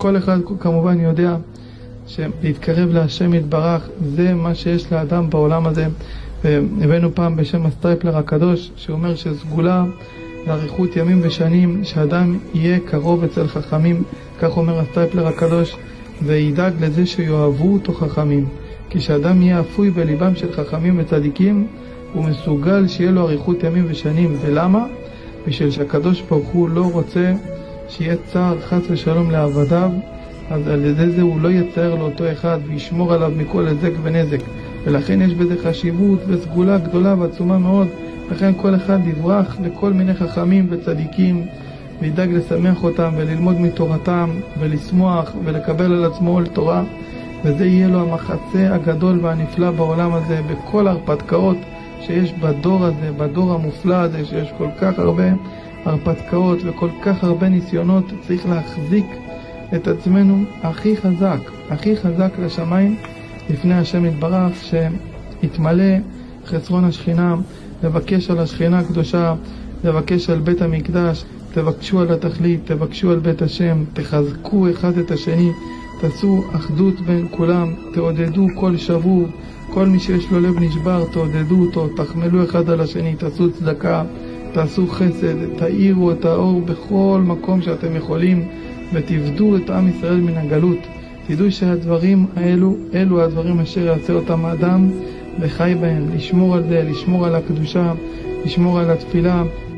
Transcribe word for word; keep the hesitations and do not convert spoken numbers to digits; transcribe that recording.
כל אחד כמובן יודע שלהתקרב להשם יתברך זה מה שיש לאדם בעולם הזה. והבאנו פעם בשם הסטייפלר הקדוש שאומר שסגולה לאריכות ימים ושנים שאדם יהיה קרוב אצל חכמים, כך אומר הסטייפלר הקדוש, וידאג לזה שיאהבו אותו חכמים. כי שאדם יהיה אפוי בליבם של חכמים וצדיקים, הוא מסוגל שיהיה לו אריכות ימים ושנים. ולמה? בשביל שהקדוש ברוך הוא לא רוצה שיהיה צער חס ושלום לעבדיו, אז על ידי זה הוא לא יצער לאותו אחד וישמור עליו מכל נזק ונזק. ולכן יש בזה חשיבות וסגולה גדולה ועצומה מאוד. לכן כל אחד יברח לכל מיני חכמים וצדיקים וידאג לשמח אותם וללמוד מתורתם ולשמוח ולקבל על עצמו עול תורה, וזה יהיה לו המחצה הגדול והנפלא בעולם הזה. בכל הרפתקאות שיש בדור הזה, בדור המופלא הזה, שיש כל כך הרבה הרפתקאות וכל כך הרבה ניסיונות, צריך להחזיק את עצמנו הכי חזק, הכי חזק לשמיים לפני השם יתברך, שיתמלא חסרון השכינה. לבקש על השכינה הקדושה, לבקש על בית המקדש, תבקשו על התכלית, תבקשו על בית השם, תחזקו אחד את השני, תעשו אחדות בין כולם, תעודדו כל שבור, כל מי שיש לו לב נשבר, תעודדו אותו, תחמלו אחד על השני, תעשו צדקה, תעשו חסד, תאירו את האור בכל מקום שאתם יכולים, ותבדו את עם ישראל מן הגלות. תדעו שהדברים האלו, אלו הדברים אשר יעשה אותם האדם וחי בהם, לשמור על זה, לשמור על הקדושה, לשמור על התפילה,